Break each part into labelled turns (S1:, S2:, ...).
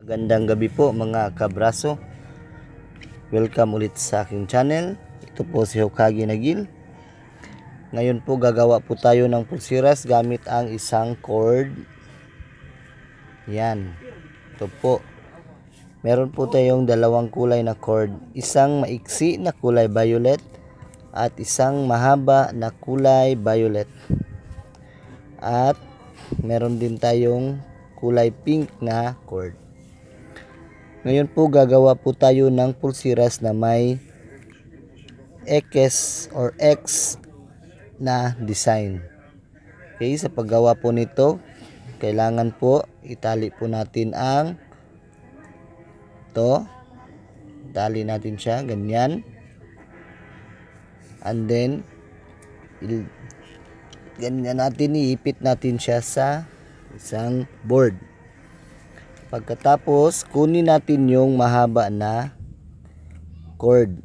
S1: Gandang gabi po mga kabraso. Welcome ulit sa aking channel. Ito po si Hokage Nagil. Ngayon po gagawa po tayo ng pulsiras gamit ang isang cord. Yan. Ito po. Meron po tayong dalawang kulay na cord. Isang maiksi na kulay violet at isang mahaba na kulay violet. At meron din tayong kulay pink na cord. Ngayon po gagawa po tayo ng pulsiras na may X or X na design. Okay, sa paggawa po nito, kailangan po itali po natin ang to. Itali natin siya, ganyan. And then, ganyan natin, iipit natin siya sa isang board. Pagkatapos, kunin natin yung mahaba na cord.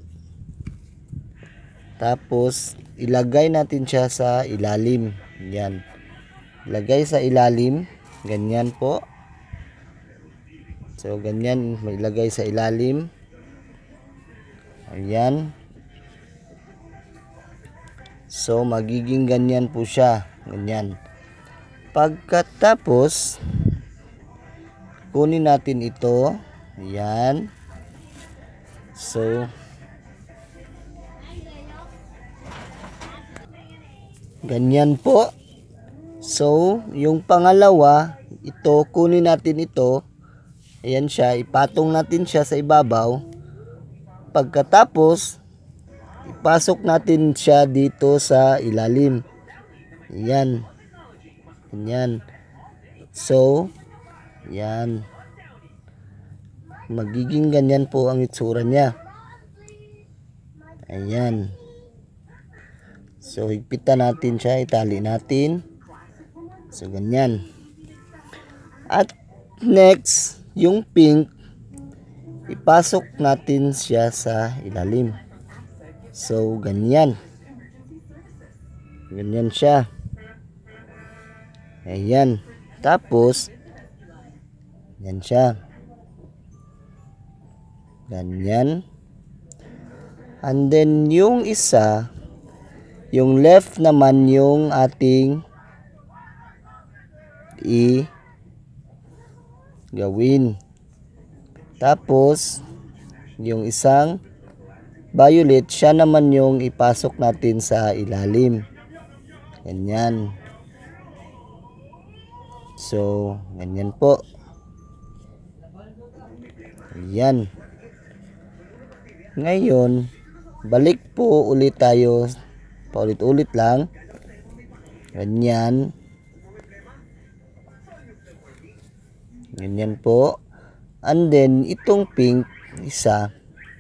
S1: Tapos, ilagay natin siya sa ilalim. Yan. Ilagay sa ilalim. Ganyan po. So, ganyan. Ilagay sa ilalim. Ayan. So, magiging ganyan po siya. Ganyan. Pagkatapos, kunin natin ito. Ayan. So, ganyan po. So, yung pangalawa, ito, kunin natin ito. Ayan siya. Ipatong natin siya sa ibabaw. Pagkatapos, ipasok natin siya dito sa ilalim. Ayan. Ganyan. So, yan. Magiging ganyan po ang itsura niya. Ayan. So, higpitan natin siya. Itali natin. So, ganyan. At next, yung pink, ipasok natin siya sa ilalim. So, ganyan. Ganyan siya. Ayan. Tapos, yan siya. Ganyan. And then, yung isa, yung left naman yung ating gawin. Tapos, yung isang violet, siya naman yung ipasok natin sa ilalim. Ganyan. So, ganyan po. Ayan. Ngayon, balik po ulit tayo. Paulit-ulit lang. Ganyan. Ganyan po. And then, itong pink, isa,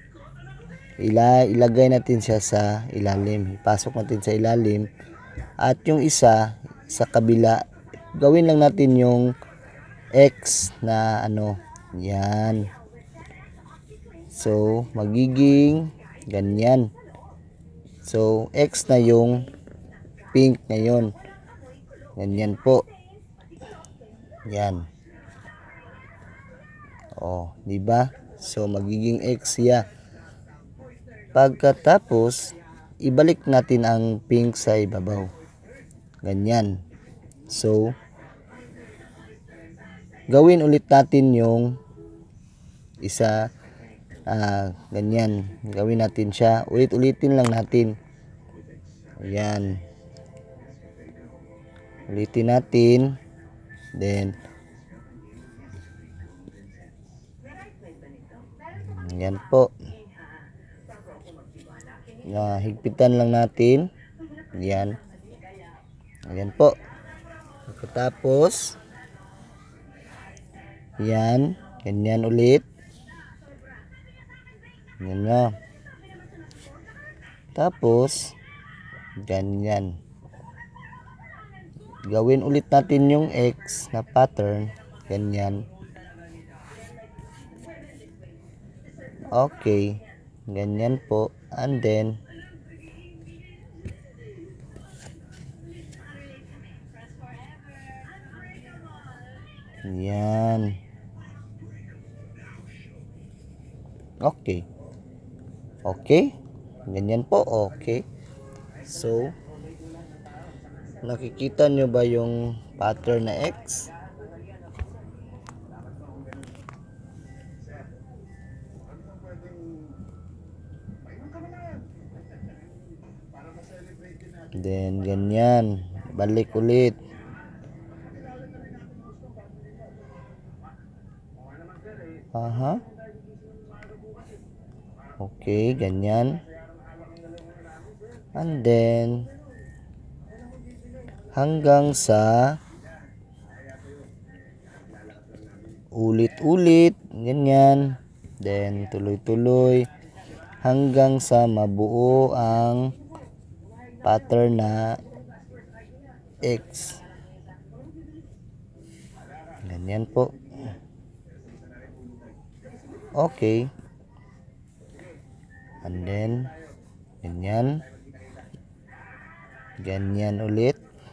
S1: ilagay natin siya sa ilalim. Ipasok natin sa ilalim. At yung isa, sa kabila, gawin lang natin yung X na ano. Yan. So, magiging ganyan. So, X na yung pink ngayon. Ganyan po. Yan. Oh, di ba? So, magiging X siya. Pagkatapos, ibalik natin ang pink sa ibabaw. Ganyan. So, gawin ulit natin yung isa. Ganyan. Gawin natin siya. Ulit-ulitin lang natin. Ayan. Ulitin natin. Then, yan po. Higpitan lang natin. Yan. Ayan po. Pagkatapos, yan. Ganyan ulit. Yan na. Tapos, ganyan. Gawin ulit natin yung X na pattern. Ganyan. Okay. Ganyan po. And then, yan. Okay. Okay? Ganyan po. Okay. So, nakikita nyo ba yung pattern na X? Then, ganyan. Balik ulit. Aha. Okay, ganyan. And then, hanggang sa ulit-ulit. Ganyan. Then, tuloy-tuloy. Hanggang sa mabuo ang pattern na X. Ganyan po. Okay. And then, ganyan. Ganyan ulit.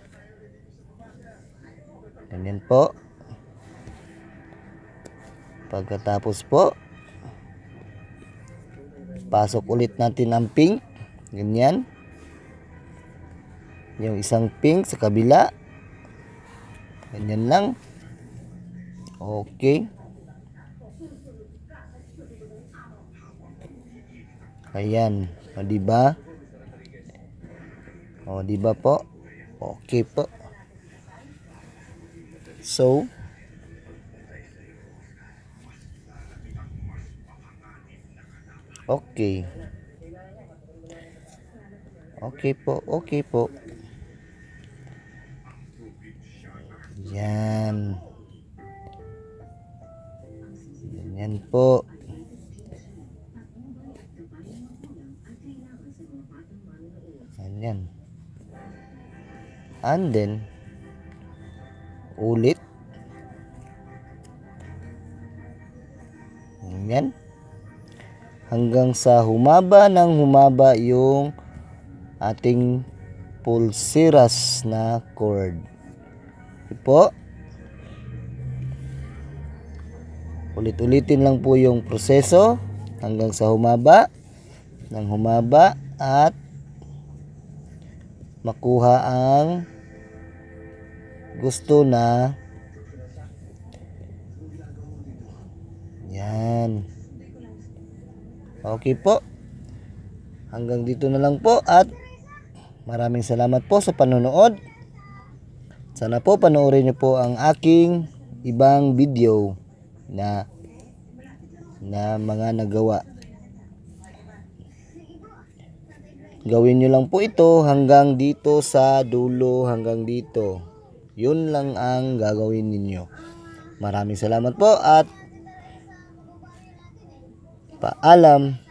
S1: Ganyan po. Pagkatapos po, pasok ulit natin ang pink. Ganyan. Yung isang pink sa kabila. Ganyan lang. Okay. Ayan. O, diba? O, diba po? Okay po. So, okay. Okay po. Okay po. Yan. Yan po. Yan. And then, ulit. Yan. Hanggang sa humaba ng humaba yung ating pulseras na cord. Ito po. Ulit-ulitin lang po yung proseso hanggang sa humaba ng humaba at makuha ang gusto na. Yan. Okay po. Hanggang dito na lang po at maraming salamat po sa panonood. Sana po panoorin niyo po ang aking ibang video na mga nagawa. Gawin nyo lang po ito hanggang dito sa dulo, hanggang dito. Yun lang ang gagawin ninyo. Maraming salamat po at paalam.